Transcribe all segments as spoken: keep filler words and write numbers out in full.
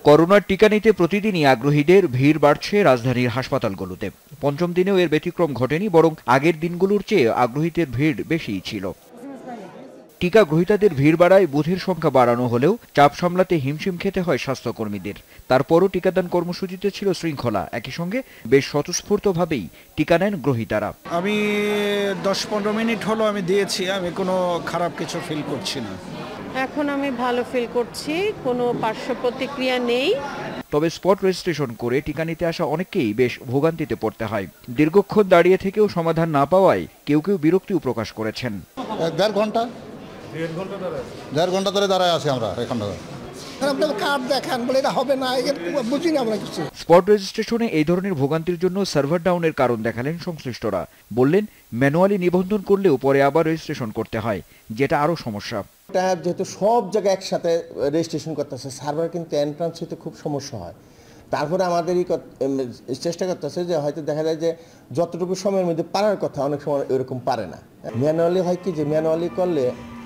করোনার টিকা নিতে প্রতিদিনই আগ্রহীদের ভিড় বাড়ছে রাজধানীর হাসপাতালগুলোতে। পঞ্চম দিনেও এর ব্যতিক্রম ঘটেনি, বরং আগের দিনগুলোর চেয়ে আগ্রহীদের ভিড় বেশিই ছিল। টিকা গ্রহীতাদের ভিড় বাড়ায় বুথের সংখ্যা বাড়ানো হলেও চাপ সামলাতে হিমশিম খেতে হয় স্বাস্থ্যকর্মীদের। তারপরও টিকাদান কর্মসূচিতে ছিল শৃঙ্খলা, একই সঙ্গে বেশ স্বতঃস্ফূর্তভাবেই টিকা নেন গ্রহীতারা। আমি দশ পনেরো মিনিট হলো আমি দিয়েছি, আমি কোনো খারাপ কিছু ফিল করছি না। এখন আমি ভালো ফিল করছি, কোনো পার্শ্ব প্রতিক্রিয়া নেই। তবে স্পট রেজিস্ট্রেশন করে টিকা নিতে আসা অনেককেই বেশ ভোগান্তিতে পড়তে হয়। দীর্ঘক্ষণ দাঁড়িয়ে থেকেও সমাধান না পাওয়ায় কেউ কেউ বিরক্তিও প্রকাশ করেছেন। দেড় ঘন্টা দেড় ঘন্টা ধরে দাঁড়ায় আছি আমরা এখন। স্পট রেজিস্ট্রেশনে এই ধরনের ভোগান্তির জন্য সার্ভার ডাউনের কারণ দেখালেন সংশ্লিষ্টরা। বললেন, ম্যানুয়ালি নিবন্ধন করলেও পরে আবার রেজিস্ট্রেশন করতে হয়, যেটা আরও সমস্যা। যেহেতু সব জায়গায় একসাথে রেজিস্ট্রেশন করতেছে, সার্ভার কিন্তু এন্ট্রান্স হতে খুব সমস্যা হয়। তারপরে আমাদেরই চেষ্টা করতেছে যে হয়তো দেখা যায় যে যতটুকু সময়ের মধ্যে পারার কথা অনেক সময় এরকম পারে না। ম্যানুয়ালি হয় কি যে ম্যানুয়ালি করলে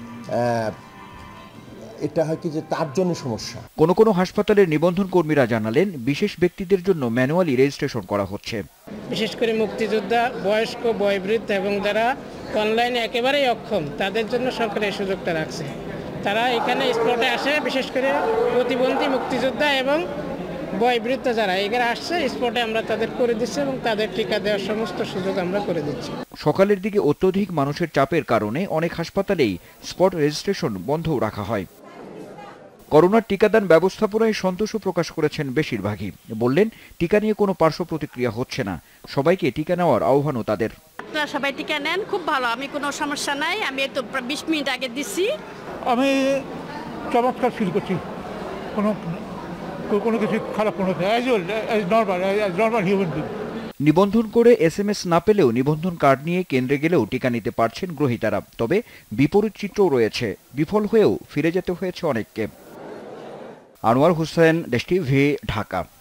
এটা হয় কি যে তার জন্য সমস্যা। কোনো কোনো হাসপাতালের নিবন্ধন কর্মীরা জানালেন, বিশেষ ব্যক্তিদের জন্য ম্যানুয়ালি রেজিস্ট্রেশন করা হচ্ছে। বিশেষ করে মুক্তিযোদ্ধা, বয়স্ক, বয়োবৃদ্ধ এবং যারা অনলাইনে একেবারেই অক্ষম, তাদের জন্য সরকার এই সুযোগটা রাখছে। তারা এখানে স্পটে আসে, বিশেষ করে প্রতিবন্ধী, মুক্তিযোদ্ধা এবং বয়োবৃদ্ধ যারা এখানে আসছে স্পটে আমরা তাদের করে দিচ্ছি এবং তাদের টিকা দেওয়ার সমস্ত সুযোগ আমরা করে দিচ্ছি। সকালের দিকে অত্যধিক মানুষের চাপের কারণে অনেক হাসপাতালেই স্পট রেজিস্ট্রেশন বন্ধও রাখা হয়। করোনার টিকাদান ব্যবস্থাপনায় সন্তোষও প্রকাশ করেছেন বেশিরভাগই। বললেন, টিকা নিয়ে কোনো পার্শ্ব প্রতিক্রিয়া হচ্ছে না, সবাইকে টিকা নেওয়ার আহ্বানও তাদের। আপনারা সবাই টিকা নেন, খুব ভালো, আমি কোনো সমস্যা নাই। আমি তো বিশ মিনিট আগে দিচ্ছি। আমি চমৎকার ফিল করছি, কোনো কোনো কিছু খারাপ কোনো নর্মাল হিউম্যান বিং। নিবন্ধন করে এস এম এস না পেলেও নিবন্ধন কার্ড নিয়ে কেন্দ্রে গেলেও টিকা নিতে পারছেন গ্রহীতারা। তবে বিপরীত চিত্রও রয়েছে, বিফল হয়েও ফিরে যেতে হয়েছে অনেককে। আনোয়ার হোসেন, দেশ টিভি, ঢাকা।